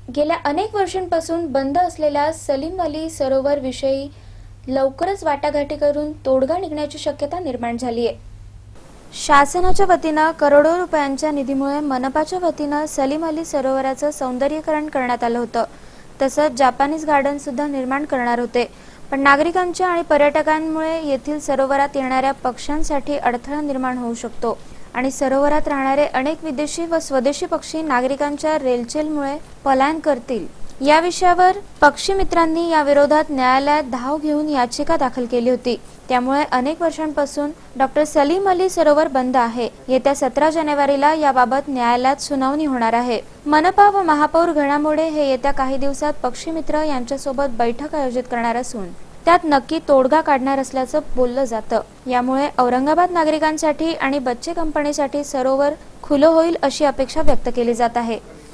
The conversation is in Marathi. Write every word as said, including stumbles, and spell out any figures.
गेल्या अनेक वर्षांपासून बंद असलेल्या सलीम अली सरोवर विषयी लवकरच वाटाघाटी करून तोडगा निघण्याची शक्यता निर्माण झाली आहे। शासनाच्या वतीने करोडो रुपयांच्या निधीमुळे मनपाच्या वतीने सलीम अली सरोवराचं सौंदर्यीकरण करण्यात आलं होतं। तसंच जापानीज गार्डन सुद्धा निर्माण करणार होते, पण नागरिकांच्या आणि पर्यटकांमुळे येथील सरोवरात येणाऱ्या पक्ष्यांसाठी अडथळा निर्माण होऊ शकतो आणि सरोवरात राहणारे अनेक विदेशी व स्वदेशी पक्षी नागरिकांच्या रेलचेलमुळे पलायन करतील। या विषयावर पक्षी मित्रांनी या विरोधात न्यायालयात धाव घेऊन याचिका दाखल केली होती। त्यामुळे अनेक वर्षांपासून डॉक्टर सलीम अली सरोवर बंद आहे। येत्या सतरा जानेवारीला याबाबत न्यायालयात सुनावणी होणार आहे। मनपा व महापौर घडामोडे हे येत्या काही दिवसात पक्षी मित्र यांच्यासोबत बैठक आयोजित करणार असून त्यात नक्की तोडगा काढणार असल्याचं बोललं जातं। यामुळे औरंगाबाद नागरिकांसाठी आणि बच्चे कंपनीसाठी सरोवर खुलं होईल अशी अपेक्षा व्यक्त केली जात आहे।